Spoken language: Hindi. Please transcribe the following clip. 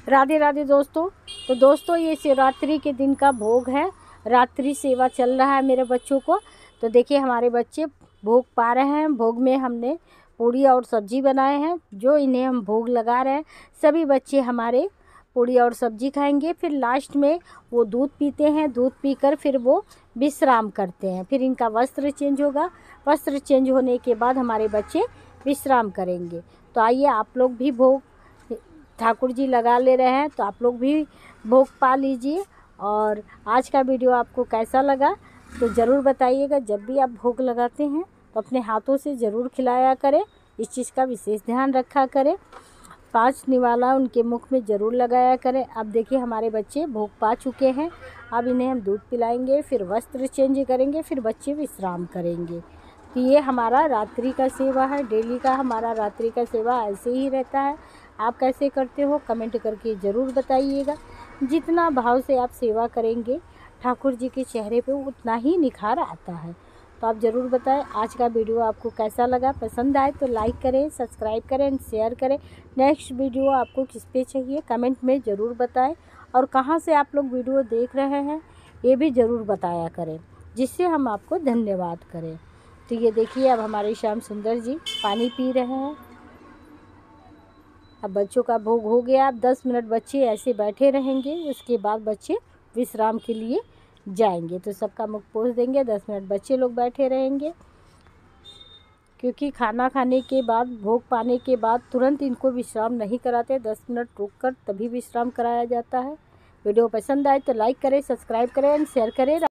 राधे राधे दोस्तों। तो दोस्तों ये शिवरात्रि के दिन का भोग है, रात्रि सेवा चल रहा है मेरे बच्चों को। तो देखिए हमारे बच्चे भोग पा रहे हैं। भोग में हमने पूड़ी और सब्जी बनाए हैं, जो इन्हें हम भोग लगा रहे हैं। सभी बच्चे हमारे पूड़ी और सब्जी खाएंगे। फिर लास्ट में वो दूध पीते हैं, दूध पीकर फिर वो विश्राम करते हैं। फिर इनका वस्त्र चेंज होगा, वस्त्र चेंज होने के बाद हमारे बच्चे विश्राम करेंगे। तो आइए आप लोग भी भोग ठाकुर जी लगा ले रहे हैं, तो आप लोग भी भोग पा लीजिए। और आज का वीडियो आपको कैसा लगा तो ज़रूर बताइएगा। जब भी आप भोग लगाते हैं तो अपने हाथों से ज़रूर खिलाया करें, इस चीज़ का विशेष ध्यान रखा करें। 5 निवाला उनके मुख में ज़रूर लगाया करें। अब देखिए हमारे बच्चे भोग पा चुके हैं, अब इन्हें हम दूध पिलाएंगे, फिर वस्त्र चेंज करेंगे, फिर बच्चे विश्राम करेंगे। तो ये हमारा रात्रि का सेवा है, डेली का हमारा रात्रि का सेवा ऐसे ही रहता है। आप कैसे करते हो कमेंट करके ज़रूर बताइएगा। जितना भाव से आप सेवा करेंगे ठाकुर जी के चेहरे पे उतना ही निखार आता है। तो आप ज़रूर बताएं आज का वीडियो आपको कैसा लगा। पसंद आए तो लाइक करें, सब्सक्राइब करें एंड शेयर करें। नेक्स्ट वीडियो आपको किस पे चाहिए कमेंट में ज़रूर बताएं। और कहाँ से आप लोग वीडियो देख रहे हैं ये भी ज़रूर बताया करें, जिससे हम आपको धन्यवाद करें। तो ये देखिए अब हमारे श्याम सुंदर जी पानी पी रहे हैं। अब बच्चों का भोग हो गया। अब 10 मिनट बच्चे ऐसे बैठे रहेंगे, उसके बाद बच्चे विश्राम के लिए जाएंगे। तो सबका मुख पोंछ देंगे, 10 मिनट बच्चे लोग बैठे रहेंगे, क्योंकि खाना खाने के बाद भोग पाने के बाद तुरंत इनको विश्राम नहीं कराते, 10 मिनट रुककर तभी विश्राम कराया जाता है। वीडियो पसंद आए तो लाइक करें, सब्सक्राइब करें एंड शेयर करें।